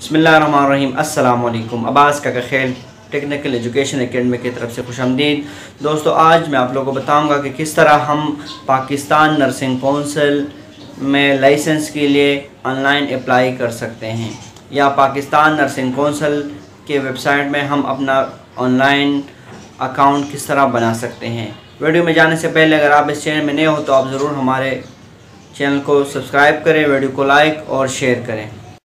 बिस्मिल्लाहिर्रहमानिर्रहीम। अस्सलाम वालेकुम। अब्बास का खेल टेक्निकल एजुकेशन एकेडमी की तरफ से खुशामदीद। दोस्तों, आज मैं आप लोगों को बताऊंगा कि किस तरह हम पाकिस्तान नर्सिंग कौंसिल में लाइसेंस के लिए ऑनलाइन अप्लाई कर सकते हैं, या पाकिस्तान नर्सिंग कौंसिल के वेबसाइट में हम अपना ऑनलाइन अकाउंट किस तरह बना सकते हैं। वीडियो में जाने से पहले अगर आप इस चैनल में नए हो तो आप ज़रूर हमारे चैनल को सब्सक्राइब करें, वीडियो को लाइक और शेयर करें।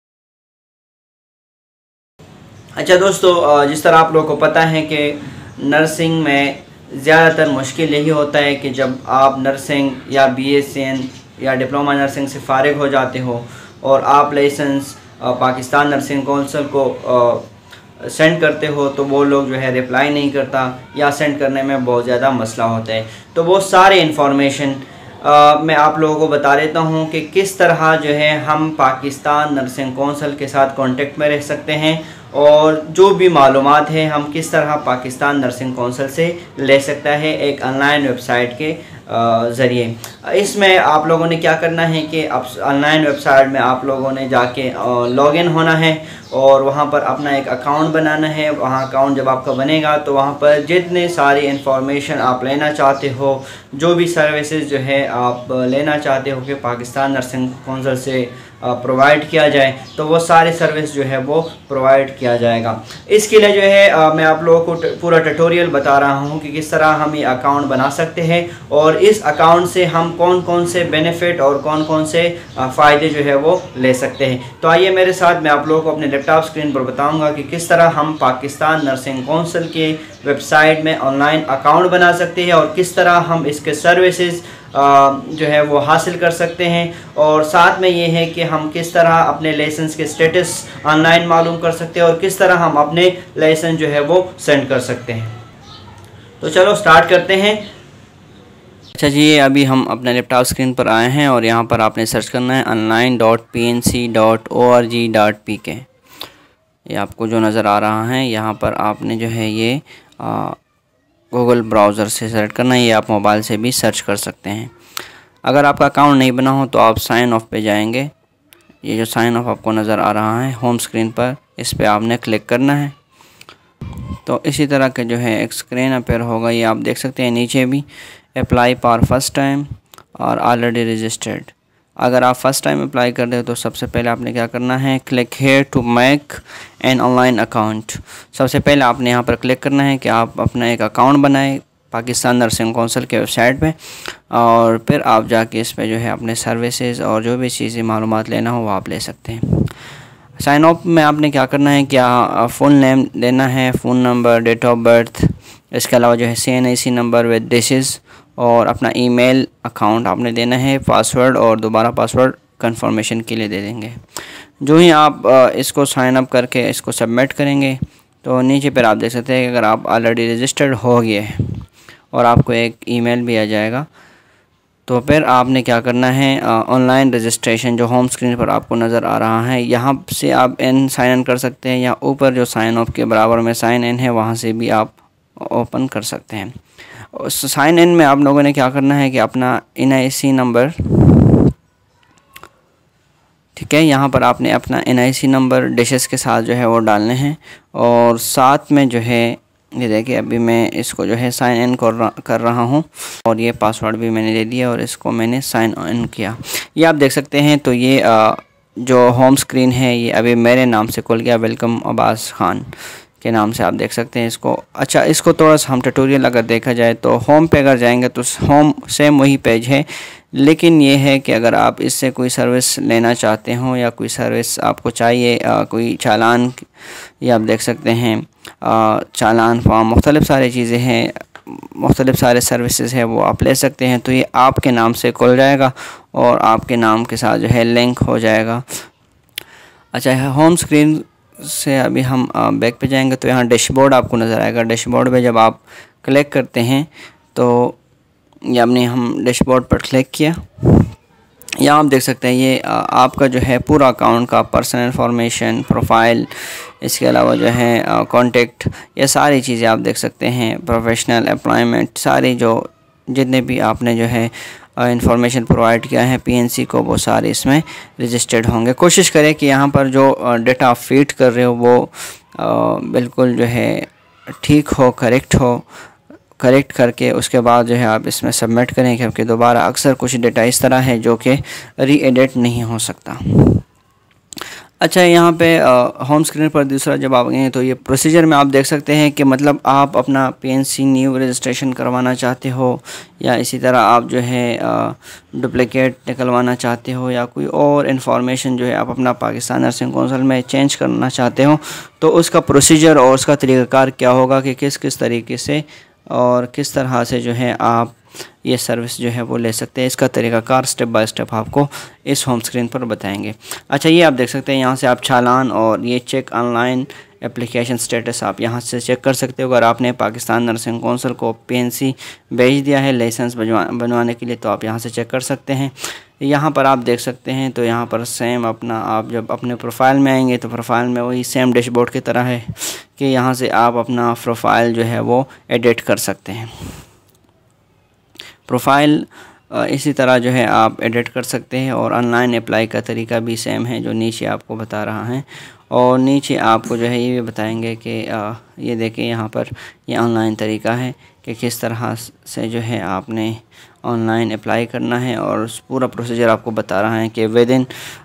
अच्छा दोस्तों, जिस तरह आप लोगों को पता है कि नर्सिंग में ज़्यादातर मुश्किल यही होता है कि जब आप नर्सिंग या BSN या डिप्लोमा नर्सिंग से फ़ारिग हो जाते हो और आप लाइसेंस पाकिस्तान नर्सिंग कौंसिल को सेंड करते हो तो वो लोग जो है रिप्लाई नहीं करता, या सेंड करने में बहुत ज़्यादा मसला होता है। तो वो सारे इन्फॉर्मेशन मैं आप लोगों को बता देता हूँ कि किस तरह जो है हम पाकिस्तान नर्सिंग कौंसिल के साथ कांटेक्ट में रह सकते हैं, और जो भी मालूमात है हम किस तरह पाकिस्तान नर्सिंग कौंसिल से ले सकता है एक ऑनलाइन वेबसाइट के ज़रिए। इसमें आप लोगों ने क्या करना है कि अब ऑनलाइन वेबसाइट में आप लोगों ने जाके लॉगिन होना है और वहाँ पर अपना एक अकाउंट बनाना है। वहाँ अकाउंट जब आपका बनेगा तो वहाँ पर जितने सारी इंफॉर्मेशन आप लेना चाहते हो, जो भी सर्विसेज जो है आप लेना चाहते हो कि पाकिस्तान नर्सिंग कौंसिल से प्रोवाइड किया जाए, तो वो सारे सर्विस जो है वो प्रोवाइड किया जाएगा। इसके लिए जो है मैं आप लोगों को पूरा ट्यूटोरियल बता रहा हूँ कि किस तरह हम ये अकाउंट बना सकते हैं और इस अकाउंट से हम कौन कौन से बेनिफिट और कौन कौन से फ़ायदे जो है वो ले सकते हैं। तो आइए मेरे साथ, मैं आप लोगों को अपने लैपटॉप स्क्रीन पर बताऊँगा कि किस तरह हम पाकिस्तान नर्सिंग कौंसिल के वेबसाइट में ऑनलाइन अकाउंट बना सकते हैं और किस तरह हम इसके सर्विसेज जो है वो हासिल कर सकते हैं, और साथ में ये है कि हम किस तरह अपने लाइसेंस के स्टेटस ऑनलाइन मालूम कर सकते हैं और किस तरह हम अपने लाइसेंस जो है वो सेंड कर सकते हैं। तो चलो स्टार्ट करते हैं। अच्छा जी, अभी हम अपने लैपटॉप स्क्रीन पर आए हैं और यहाँ पर आपने सर्च करना है online.pnc.org.pk। ये आपको जो नज़र आ रहा है यहाँ पर आपने जो है ये गूगल ब्राउज़र से सर्च करना है, ये आप मोबाइल से भी सर्च कर सकते हैं। अगर आपका अकाउंट नहीं बना हो तो आप साइन ऑफ पे जाएंगे। ये जो साइन ऑफ आपको नज़र आ रहा है होम स्क्रीन पर, इस पे आपने क्लिक करना है। तो इसी तरह के जो है एक स्क्रीन अपेयर होगा, ये आप देख सकते हैं। नीचे भी अप्लाई फॉर फर्स्ट टाइम और ऑलरेडी रजिस्टर्ड। अगर आप फर्स्ट टाइम अप्लाई कर रहे हो तो सबसे पहले आपने क्या करना है, click here to make an online account. सबसे पहले आपने यहाँ पर क्लिक करना है कि आप अपना एक अकाउंट बनाएं पाकिस्तान नर्सिंग कौंसिल के वेबसाइट पे, और फिर आप जाके इस पे जो है अपने सर्विसेज और जो भी चीज़ें मालूमात लेना हो वो आप ले सकते हैं। साइन अप में आपने क्या करना है, क्या फुल नेम देना है, phone number, date of birth, इसके अलावा जो है CNIC नंबर विद डिशेज़, और अपना ईमेल अकाउंट आपने देना है, पासवर्ड, और दोबारा पासवर्ड कंफर्मेशन के लिए दे देंगे। जो ही आप इसको साइन अप करके इसको सबमिट करेंगे तो नीचे पर आप देख सकते हैं कि अगर आप ऑलरेडी रजिस्टर्ड हो गए हैं और आपको एक ईमेल भी आ जाएगा, तो फिर आपने क्या करना है, ऑनलाइन रजिस्ट्रेशन जो होम स्क्रीन पर आपको नज़र आ रहा है यहाँ से आप साइन इन कर सकते हैं, या ऊपर जो साइन ऑफ के बराबर में साइन इन है वहाँ से भी आप ओपन कर सकते हैं। साइन इन में आप लोगों ने क्या करना है कि अपना NIC नंबर, ठीक है, यहाँ पर आपने अपना NIC नंबर डिशेस के साथ जो है वो डालने हैं, और साथ में जो है ये देखिए अभी मैं इसको जो है साइन इन कर रहा हूँ, और ये पासवर्ड भी मैंने दे दिया और इसको मैंने साइन इन किया। ये आप देख सकते हैं। तो ये जो होम स्क्रीन है ये अभी मेरे नाम से खुल गया, वेलकम अब्बास खान के नाम से आप देख सकते हैं इसको। अच्छा, इसको थोड़ा सा हम ट्यूटोरियल अगर देखा जाए तो होम पे अगर जाएंगे तो होम सेम वही पेज है, लेकिन ये है कि अगर आप इससे कोई सर्विस लेना चाहते हो या कोई सर्विस आपको चाहिए, कोई चालान, ये आप देख सकते हैं चालान फॉर्म, मुख्तलिफ़ सारी चीज़ें हैं, मुख्तलिफ़ सारे सर्विसेज है वो आप ले सकते हैं। तो ये आपके नाम से खुल जाएगा और आपके नाम के साथ जो है लिंक हो जाएगा। अच्छा, होम स्क्रीन से अभी हम बैक पे जाएंगे तो यहाँ डैशबोर्ड आपको नज़र आएगा। डैशबोर्ड पे जब आप क्लिक करते हैं तो ये हमने डैशबोर्ड पर क्लिक किया, यहाँ आप देख सकते हैं ये आपका जो है पूरा अकाउंट का पर्सनल इन्फॉर्मेशन, प्रोफाइल, इसके अलावा जो है कॉन्टेक्ट, ये सारी चीज़ें आप देख सकते हैं। प्रोफेशनल एम्प्लॉयमेंट, सारी जो जितने भी आपने जो है इंफॉर्मेशन प्रोवाइड किया है पीएनसी को, वो सारे इसमें रजिस्टर्ड होंगे। कोशिश करें कि यहाँ पर जो डेटा आप फीड कर रहे हो वो बिल्कुल जो है ठीक हो, करेक्ट करके उसके बाद जो है आप इसमें सबमिट करें, क्योंकि दोबारा अक्सर कुछ डेटा इस तरह है जो कि री एडिट नहीं हो सकता। अच्छा, यहाँ पे होम स्क्रीन पर दूसरा जब आप गए तो ये प्रोसीजर में आप देख सकते हैं कि मतलब आप अपना पीएनसी न्यू रजिस्ट्रेशन करवाना चाहते हो, या इसी तरह आप जो है डुप्लिकेट निकलवाना चाहते हो, या कोई और इन्फॉर्मेशन जो है आप अपना पाकिस्तान नर्सिंग काउंसिल में चेंज करना चाहते हो, तो उसका प्रोसीजर और उसका तरीक़ाकार क्या होगा कि किस तरीके से और किस तरह से जो है आप ये सर्विस जो है वो ले सकते हैं, इसका तरीक़ाकार स्टेप बाय स्टेप आपको इस होम स्क्रीन पर बताएंगे। अच्छा, ये आप देख सकते हैं यहाँ से आप चालान और ये चेक ऑनलाइन एप्लीकेशन स्टेटस आप यहाँ से चेक कर सकते हो। अगर आपने पाकिस्तान नर्सिंग काउंसिल को पीएनसी भेज दिया है लाइसेंस बनवाने के लिए, तो आप यहाँ से चेक कर सकते हैं। यहाँ पर आप देख सकते हैं तो यहाँ पर सेम अपना आप जब अपने प्रोफाइल में आएंगे तो प्रोफाइल में वही सेम डैशबोर्ड की तरह है कि यहाँ से आप अपना प्रोफाइल जो है वो एडिट कर सकते हैं। प्रोफाइल इसी तरह जो है आप एडिट कर सकते हैं, और ऑनलाइन अप्लाई का तरीका भी सेम है जो नीचे आपको बता रहा है। और नीचे आपको जो है ये भी बताएंगे कि ये देखें यहाँ पर ये ऑनलाइन तरीका है कि किस तरह से जो है आपने ऑनलाइन अप्लाई करना है, और पूरा प्रोसीजर आपको बता रहा है कि विदिन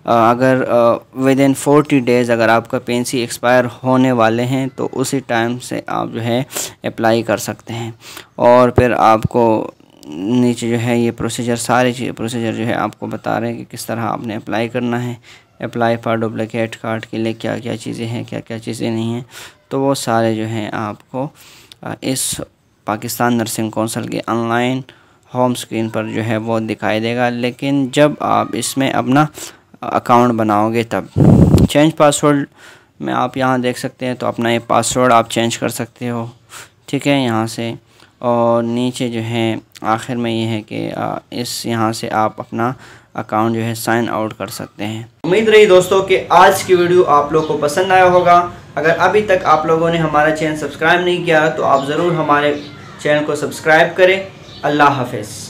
40 डेज़ अगर आपका पीएनसी एक्सपायर होने वाले हैं तो उसी टाइम से आप जो है अप्लाई कर सकते हैं। और फिर आपको नीचे जो है ये प्रोसीजर प्रोसीजर जो है आपको बता रहे हैं कि किस तरह आपने अप्लाई करना है। अप्लाई फॉर डुप्लिकेट कार्ड के लिए क्या क्या चीज़ें हैं, क्या क्या चीज़ें नहीं हैं, तो वो सारे जो हैं आपको इस पाकिस्तान नर्सिंग काउंसिल के ऑनलाइन होम स्क्रीन पर जो है वो दिखाई देगा। लेकिन जब आप इसमें अपना अकाउंट बनाओगे तब चेंज पासवर्ड में आप यहाँ देख सकते हैं, तो अपना ये पासवर्ड आप चेंज कर सकते हो, ठीक है, यहाँ से। और नीचे जो है आखिर में ये है कि इस यहाँ से आप अपना अकाउंट जो है साइन आउट कर सकते हैं। उम्मीद रही दोस्तों कि आज की वीडियो आप लोगों को पसंद आया होगा। अगर अभी तक आप लोगों ने हमारा चैनल सब्सक्राइब नहीं किया तो आप ज़रूर हमारे चैनल को सब्सक्राइब करें। अल्लाह हाफ़िज़।